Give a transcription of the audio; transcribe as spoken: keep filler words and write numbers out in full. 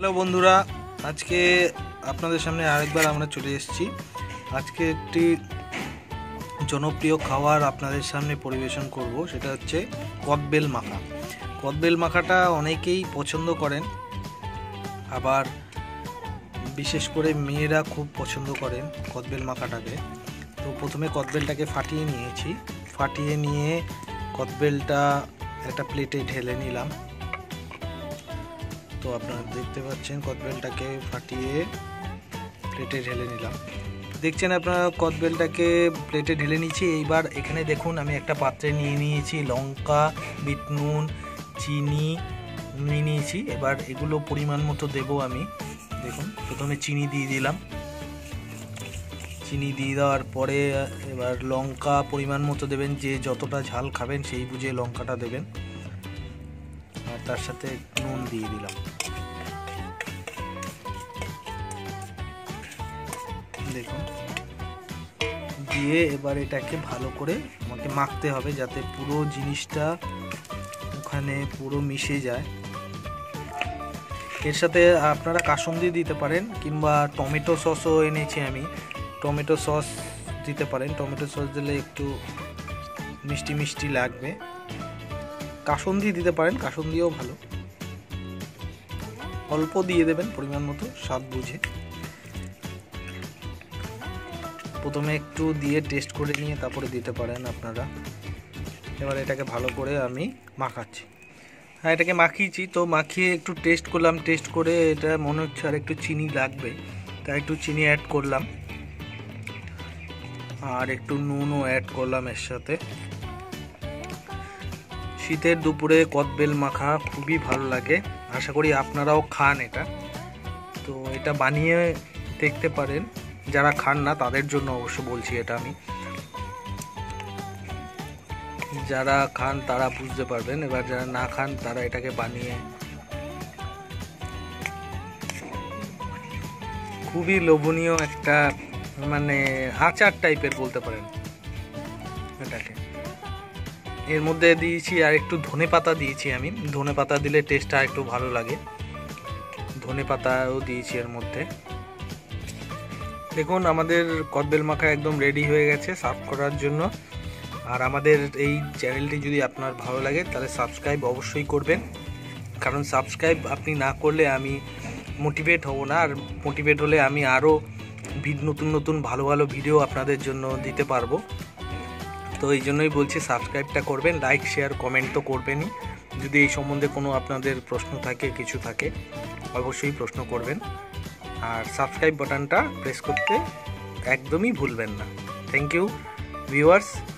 Hello বন্ধুরা, আজকে আপনাদের সামনে আরেকবার আমরা চলে এসেছি। আজকে একটি জনপ্রিয় খাবার আপনাদের সামনে পরিবেশন করব, সেটা হচ্ছে কদবেল মাখা। কদবেল মাখাটা অনেকেই পছন্দ করেন, আবার বিশেষ করে মেয়েরা খুব পছন্দ করেন কদবেল মাখাটাকে। তো প্রথমে কদবেলটাকে ফাটিয়ে নিয়েছি, ফাটিয়ে নিয়ে কদবেলটা একটা প্লেটে ঢেলে নিলাম। তো আপনারা দেখতে পাচ্ছেন কদবেলটাকে ফাটিয়ে প্লেটে ঢেলে নিলাম। দেখছেন আপনারা কদবেলটাকে প্লেটে ঢেলে নিয়েছি। এইবার এখানে দেখুন আমি একটা পাত্রে নিয়ে নিয়েছি লঙ্কা, বিট নুন, চিনি নিয়ে নিয়েছি। এবার এগুলো পরিমাণ মতো দেবো আমি। দেখুন প্রথমে চিনি দিয়ে দিলাম, চিনি দিয়ে দেওয়ার পরে এবার লঙ্কা পরিমাণ মতো দেবেন, যে যতটা ঝাল খাবেন সেই বুঝে লঙ্কাটা দেবেন। আর তার সাথে নুন দিয়ে দিলাম। দেখুন দিয়ে এবার এটাকে ভালো করে আমাকে মাখতে হবে, যাতে পুরো জিনিসটা ওখানে পুরো মিশে যায়। এর সাথে আপনারা কাসুন্দি দিতে পারেন, কিংবা টমেটো সসও এনেছি আমি, টমেটো সস দিতে পারেন। টমেটো সস দিলে একটু মিষ্টি মিষ্টি লাগবে। কাসুন্দি দিতে পারেন, কাসুন্দিও ভালো। অল্প দিয়ে দেবেন পরিমাণ মতো, স্বাদ বুঝে। প্রথমে একটু দিয়ে টেস্ট করে নিয়ে তারপরে দিতে পারেন আপনারা। এবার এটাকে ভালো করে আমি মাখাচ্ছি। হ্যাঁ, এটাকে মাখিয়েছি, তো মাখিয়ে একটু টেস্ট করলাম। টেস্ট করে এটা মনে হচ্ছে আর একটু চিনি লাগবে, তাই একটু চিনি অ্যাড করলাম, আর একটু নুনও অ্যাড করলাম এর সাথে। শীতের দুপুরে কদবেল মাখা খুবই ভালো লাগে, আশা করি আপনারাও খান এটা। তো এটা বানিয়ে দেখতে পারেন, যারা খান না তাদের জন্য অবশ্য বলছি এটা আমি। যারা খান তারা বুঝতে পারবেন, এবার যারা না খান তারা এটাকে বানিয়ে, খুবই লোভনীয় একটা মানে আচার টাইপের বলতে পারেন এটাকে। এর মধ্যে দিয়েছি আর একটু ধনে পাতা দিয়েছি আমি, ধনে পাতা দিলে টেস্টটা একটু ভালো লাগে। ধনে পাতাও দিয়েছি এর মধ্যে। দেখুন আমাদের কদবেল মাখা একদম রেডি হয়ে গেছে সার্ভ করার জন্য। আর আমাদের এই চ্যানেলটি যদি আপনার ভালো লাগে তাহলে সাবস্ক্রাইব অবশ্যই করবেন, কারণ সাবস্ক্রাইব আপনি না করলে আমি মোটিভেট হব না। আর মোটিভেট হলে আমি আরও নতুন নতুন ভালো ভালো ভিডিও আপনাদের জন্য দিতে পারবো। তো এই জন্যই বলছি সাবস্ক্রাইবটা করবেন, লাইক শেয়ার কমেন্ট তো করবেনই। যদি এই সম্বন্ধে কোনো আপনাদের প্রশ্ন থাকে, কিছু থাকে, অবশ্যই প্রশ্ন করবেন। আর সাবস্ক্রাইব বাটনটা প্রেস করতে একদমই ভুলবেন না। Thank you viewers.